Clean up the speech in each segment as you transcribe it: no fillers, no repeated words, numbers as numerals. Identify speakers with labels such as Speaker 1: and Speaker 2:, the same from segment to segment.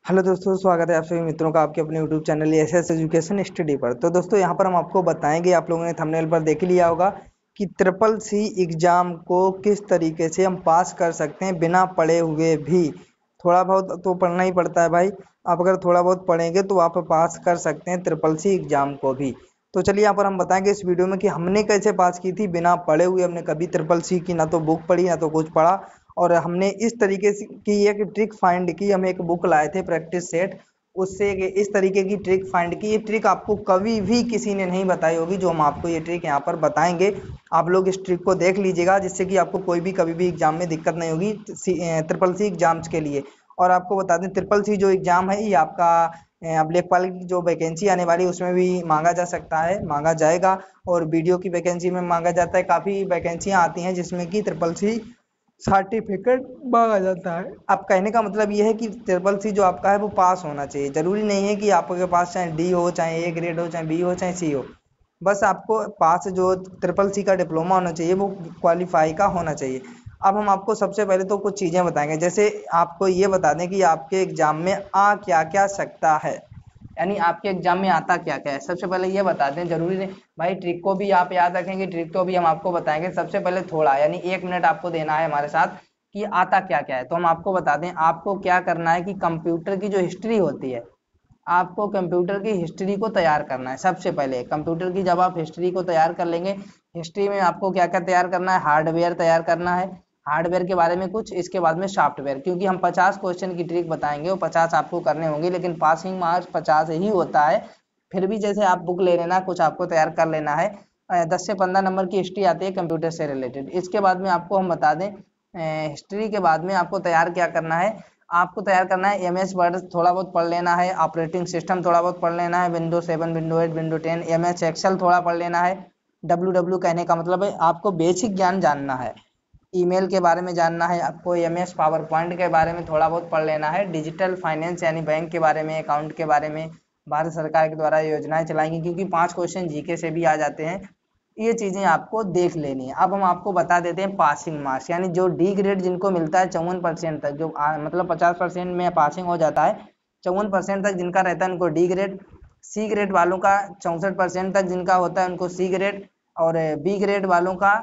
Speaker 1: Hello दोस्तों, स्वागत है आप सभी मित्रों का आपके अपने YouTube channel SS education study पर। तो दोस्तों यहाँ पर हम आपको बताएंगे, आप लोगों ने थंबनेल पर देख ही लिया होगा कि ट्रिपल सी एग्ज़ाम को किस तरीके से हम पास कर सकते हैं बिना पढ़े हुए भी। थोड़ा बहुत तो पढ़ना ही पड़ता है भाई। आप अगर थोड़ा बहुत पढ़ेंगे तो आप पास कर सकते हैं ट्रिपल सी एग्ज़ाम को भी। तो चलिए यहाँ पर हम बताएंगे इस वीडियो में कि हमने कैसे पास की थी बिना पढ़े हुए। हमने कभी ट्रिपल सी की ना तो बुक पढ़ी ना तो कुछ पढ़ा, और हमने इस तरीके से की एक ट्रिक फाइंड की। हम एक बुक लाए थे प्रैक्टिस सेट, उससे इस तरीके की ट्रिक फाइंड की। ये ट्रिक आपको कभी भी किसी ने नहीं बताई होगी, जो हम आपको ये ट्रिक यहाँ पर बताएंगे। आप लोग इस ट्रिक को देख लीजिएगा, जिससे कि आपको कोई भी कभी भी एग्जाम में दिक्कत नहीं होगी ट्रिपल सी एग्जाम्स के लिए। और आपको बता दें, ट्रिपल सी जो एग्जाम है ये आपका अब लेखपाल की जो वैकेंसी आने वाली है उसमें भी मांगा जा सकता है, मांगा जाएगा। और वीडियो की वैकेंसी में मांगा जाता है। काफ़ी वैकेंसियाँ आती हैं जिसमें कि ट्रिपल सी सर्टिफिकेट मांगा जाता है। अब कहने का मतलब ये है कि ट्रिपल सी जो आपका है वो पास होना चाहिए। जरूरी नहीं है कि आपके पास चाहे डी हो, चाहे ए ग्रेड हो, चाहे बी हो, चाहे सी हो। बस आपको पास जो ट्रिपल सी का डिप्लोमा होना चाहिए वो क्वालिफाई का होना चाहिए। अब हम आपको सबसे पहले तो कुछ चीज़ें बताएंगे। जैसे आपको ये बता दें कि आपके एग्जाम में आ क्या क्या सकता है, यानी आपके एग्जाम में आता क्या क्या है। सबसे पहले ये बता दें, जरूरी नहीं भाई, ट्रिक को भी आप याद रखेंगे, ट्रिक को भी हम आपको बताएंगे। सबसे पहले थोड़ा यानी 1 मिनट आपको देना है हमारे साथ कि आता क्या क्या है। तो हम आपको बता दें, आपको क्या करना है कि कंप्यूटर की जो हिस्ट्री होती है, आपको कंप्यूटर की हिस्ट्री को तैयार करना है। सबसे पहले कंप्यूटर की जब आप हिस्ट्री को तैयार कर लेंगे, हिस्ट्री में आपको क्या क्या तैयार करना है, हार्डवेयर तैयार करना है, हार्डवेयर के बारे में कुछ, इसके बाद में सॉफ्टवेयर। क्योंकि हम 50 क्वेश्चन की ट्रिक बताएंगे, वो 50 आपको करने होंगे, लेकिन पासिंग मार्क्स 50 ही होता है। फिर भी जैसे आप बुक ले लेना, कुछ आपको तैयार कर लेना है। 10 से 15 नंबर की हिस्ट्री आती है कंप्यूटर से रिलेटेड। इसके बाद में आपको हम बता दें, हिस्ट्री के बाद में आपको तैयार क्या करना है, आपको तैयार करना है एमएस वर्ड थोड़ा बहुत पढ़ लेना है, ऑपरेटिंग सिस्टम थोड़ा बहुत पढ़ लेना है, window 7, window 8, window 10, MS Excel थोड़ा पढ़ लेना है। डब्ल्यू डब्ल्यू कहने का मतलब है आपको बेसिक ज्ञान जानना है, ईमेल के बारे में जानना है आपको, एमएस पावर पॉइंट के बारे में थोड़ा बहुत पढ़ लेना है, डिजिटल फाइनेंस यानी बैंक के बारे में, अकाउंट के बारे में, भारत सरकार के द्वारा योजनाएं चलाएंगी, क्योंकि 5 क्वेश्चन जीके से भी आ जाते हैं। ये चीज़ें आपको देख लेनी है। अब हम आपको बता देते हैं पासिंग मार्क्स, यानी जो डी ग्रेड जिनको मिलता है 54% तक, जो मतलब 50% में पासिंग हो जाता है, 54% तक जिनका रहता है उनको डी ग्रेड। सी ग्रेड वालों का 64% तक जिनका होता है उनको सी ग्रेड, और बी ग्रेड वालों का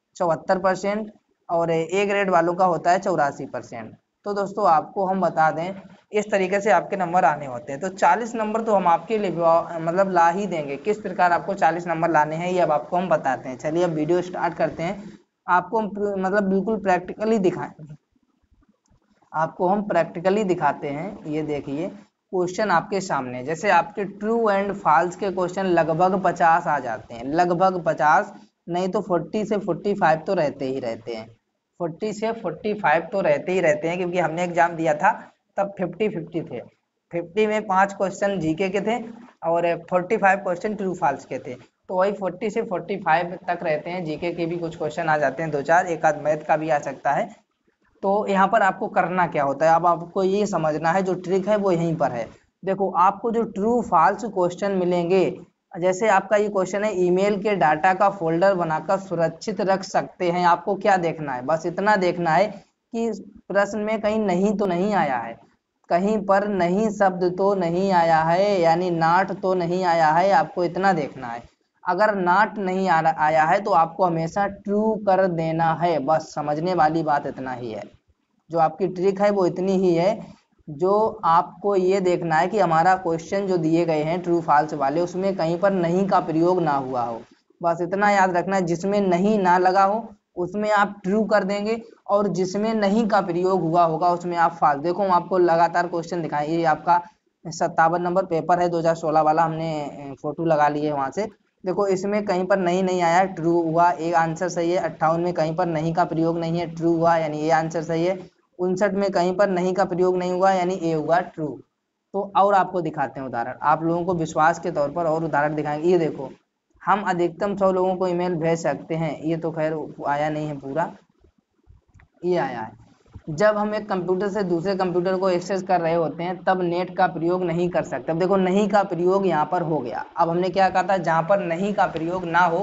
Speaker 1: 74%, और ए ग्रेड वालों का होता है 84%। तो दोस्तों आपको हम बता दें, इस तरीके से आपके नंबर आने होते हैं। तो 40 नंबर तो हम आपके लिए मतलब ला ही देंगे। किस प्रकार आपको 40 नंबर लाने हैं ये अब आपको हम बताते हैं। चलिए अब वीडियो स्टार्ट करते हैं। आपको हम मतलब बिल्कुल प्रैक्टिकली दिखाएं, आपको हम प्रैक्टिकली दिखाते हैं। ये देखिए क्वेश्चन आपके सामने, जैसे आपके ट्रू एंड फॉल्स के क्वेश्चन लगभग 50 आ जाते हैं, लगभग 50, नहीं तो 40 से 45 तो रहते ही रहते हैं। 40 से 45 तो रहते ही रहते हैं, क्योंकि हमने एग्जाम दिया था तब 50-50 थे। 50 में 5 क्वेश्चन जीके के थे और 45 क्वेश्चन ट्रू फॉल्स के थे। तो वही 40 से 45 तक रहते हैं। जीके के भी कुछ क्वेश्चन आ जाते हैं, 2-4, एक आध मैथ का भी आ सकता है। तो यहाँ पर आपको करना क्या होता है, अब आपको ये समझना है, जो ट्रिक है वो यहीं पर है। देखो आपको जो ट्रू फॉल्स क्वेश्चन मिलेंगे, जैसे आपका ये क्वेश्चन है, ईमेल के डाटा का फोल्डर बनाकर सुरक्षित रख सकते हैं। आपको क्या देखना है, बस इतना देखना है कि प्रश्न में कहीं नहीं तो नहीं आया है, कहीं पर नहीं शब्द तो नहीं आया है, यानी नाट तो नहीं आया है। आपको इतना देखना है। अगर नाट नहीं आया है तो आपको हमेशा ट्रू कर देना है। बस समझने वाली बात इतना ही है। जो आपकी ट्रिक है वो इतनी ही है। जो आपको ये देखना है कि हमारा क्वेश्चन जो दिए गए हैं ट्रू फॉल्स वाले, उसमें कहीं पर नहीं का प्रयोग ना हुआ हो। बस इतना याद रखना है, जिसमें नहीं ना लगा हो उसमें आप ट्रू कर देंगे, और जिसमें नहीं का प्रयोग हुआ होगा उसमें आप फॉल्स। देखो हम आपको लगातार क्वेश्चन दिखाएं। ये आपका 57 नंबर पेपर है 2016 वाला, हमने फोटो लगा ली है वहां से। देखो इसमें कहीं पर नहीं नहीं आया, ट्रू हुआ, एक आंसर सही है। 58 में कहीं पर नहीं का प्रयोग नहीं है, ट्रू हुआ, यानी ये आंसर सही है। 59 में कहीं पर नहीं का प्रयोग नहीं हुआ, यानी ए हुआ ट्रू। तो और आपको दिखाते हैं उदाहरण, आप लोगों को विश्वास के तौर पर और उदाहरण दिखाएंगे। ये देखो, हम अधिकतम 100 लोगों को ईमेल भेज सकते हैं। ये तो खैर आया नहीं है पूरा, ये आया है। जब हम एक कंप्यूटर से दूसरे कंप्यूटर को एक्सेस कर रहे होते हैं तब नेट का प्रयोग नहीं कर सकते। अब देखो नहीं का प्रयोग यहाँ पर हो गया। अब हमने क्या कहा था, जहाँ पर नहीं का प्रयोग ना हो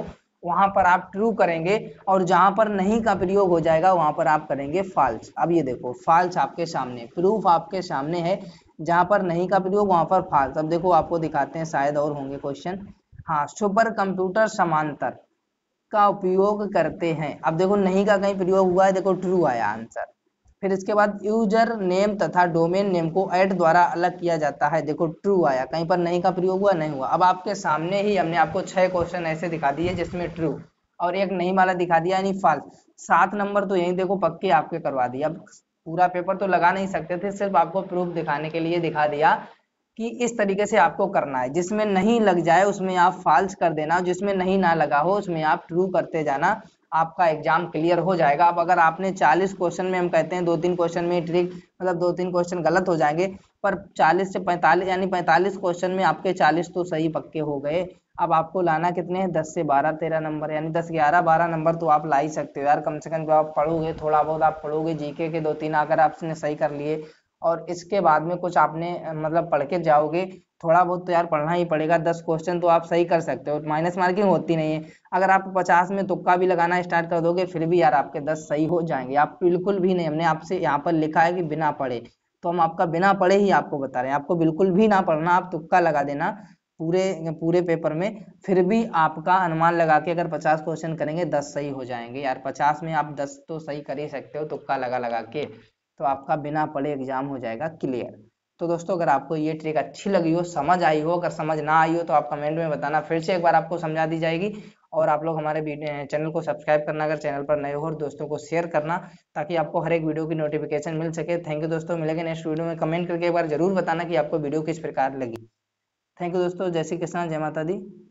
Speaker 1: वहां पर आप ट्रू करेंगे, और जहां पर नहीं का प्रयोग हो जाएगा वहां पर आप करेंगे फॉल्स। अब ये देखो फॉल्स आपके सामने, प्रूफ आपके सामने है, जहां पर नहीं का प्रयोग वहां पर फॉल्स। अब देखो आपको दिखाते हैं, शायद और होंगे क्वेश्चन। हाँ, सुपर कंप्यूटर समांतर का उपयोग करते हैं। अब देखो नहीं का कहीं प्रयोग हुआ है, देखो ट्रू आया आंसर। फिर इसके बाद यूजर नेम तथा डोमेन नेम को ऐड द्वारा अलग किया जाता है, देखो ट्रू आया, कहीं पर नहीं का प्रयोग हुआ, नहीं हुआ। अब आपके सामने ही हमने आपको 6 क्वेश्चन ऐसे दिखा दिए जिसमें ट्रू और एक नहीं वाला दिखा दिया यानी फॉल्स। 7 नंबर तो यही देखो पक्के आपके करवा दिए। अब पूरा पेपर तो लगा नहीं सकते थे, सिर्फ आपको प्रूफ दिखाने के लिए दिखा दिया कि इस तरीके से आपको करना है। जिसमें नहीं लग जाए उसमें आप फॉल्स कर देना, जिसमें नहीं ना लगा हो उसमें आप ट्रू करते जाना, आपका एग्जाम क्लियर हो जाएगा। अब अगर आपने 40 क्वेश्चन में, हम कहते हैं 2-3 क्वेश्चन में ट्रिक मतलब 2-3 क्वेश्चन गलत हो जाएंगे, पर 40 से 45 यानी 45 क्वेश्चन में आपके 40 तो सही पक्के हो गए। अब आपको लाना कितने हैं, 10 से 12-13 नंबर, यानी 10 11 12 नंबर तो आप ला ही सकते हो यार। कम से कम जो आप पढ़ोगे, थोड़ा बहुत आप पढ़ोगे, जीके के 2-3 अगर आपने सही कर लिए और इसके बाद में कुछ आपने मतलब पढ़ के जाओगे, थोड़ा बहुत तो यार पढ़ना ही पड़ेगा। 10 क्वेश्चन तो आप सही कर सकते हो, माइनस मार्किंग होती नहीं है। अगर आप 50 में तुक्का भी लगाना स्टार्ट कर दोगे फिर भी यार आपके 10 सही हो जाएंगे। आप बिल्कुल भी नहीं, हमने आपसे यहाँ पर लिखा है कि बिना पढ़े, तो हम आपका बिना पढ़े ही आपको बता रहे हैं, आपको बिल्कुल भी ना पढ़ना, आप तुक्का लगा देना पूरे पूरे पेपर में। फिर भी आपका अनुमान लगा के अगर 50 क्वेश्चन करेंगे 10 सही हो जाएंगे यार। 50 में आप 10 तो सही कर ही सकते हो तुक्का लगा लगा के, तो आपका बिना पढ़े एग्जाम हो जाएगा क्लियर। तो दोस्तों अगर आपको ये ट्रिक अच्छी लगी हो, समझ आई हो, अगर समझ ना आई हो तो आप कमेंट में बताना, फिर से एक बार आपको समझा दी जाएगी। और आप लोग हमारे चैनल को सब्सक्राइब करना अगर चैनल पर नए हो, और दोस्तों को शेयर करना ताकि आपको हर एक वीडियो की नोटिफिकेशन मिल सके। थैंक यू दोस्तों, मिलेंगे नेक्स्ट वीडियो में। कमेंट करके एक बार जरूर बताना कि आपको वीडियो किस प्रकार लगी। थैंक यू दोस्तों, जय श्री कृष्णा, जय माता दी।